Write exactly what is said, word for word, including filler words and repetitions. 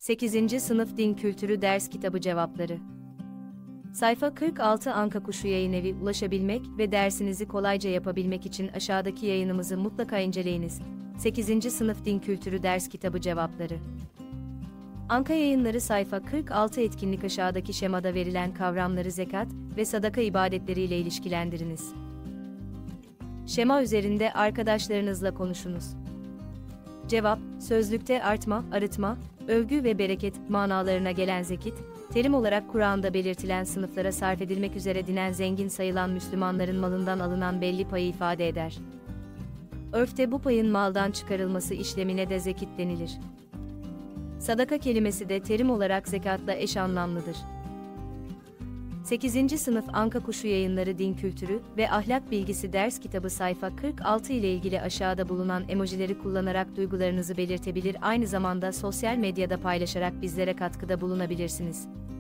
sekizinci Sınıf Din Kültürü Ders Kitabı Cevapları. Sayfa kırk altı Anka Kuşu Yayınevi ulaşabilmek ve dersinizi kolayca yapabilmek için aşağıdaki yayınımızı mutlaka inceleyiniz. sekizinci Sınıf Din Kültürü Ders Kitabı Cevapları. Anka Yayınları sayfa kırk altı etkinlik aşağıdaki şemada verilen kavramları zekat ve sadaka ibadetleriyle ilişkilendiriniz. Şema üzerinde arkadaşlarınızla konuşunuz. Cevap, sözlükte artma, arıtma, övgü ve bereket manalarına gelen zekit, terim olarak Kur'an'da belirtilen sınıflara sarf edilmek üzere dinen zengin sayılan Müslümanların malından alınan belli payı ifade eder. Örfte bu payın maldan çıkarılması işlemine de zekit denilir. Sadaka kelimesi de terim olarak zekatla eş anlamlıdır. sekizinci Sınıf Anka Kuşu Yayınları Din Kültürü ve Ahlak Bilgisi Ders Kitabı sayfa kırk altı ile ilgili aşağıda bulunan emojileri kullanarak duygularınızı belirtebilir, aynı zamanda sosyal medyada paylaşarak bizlere katkıda bulunabilirsiniz.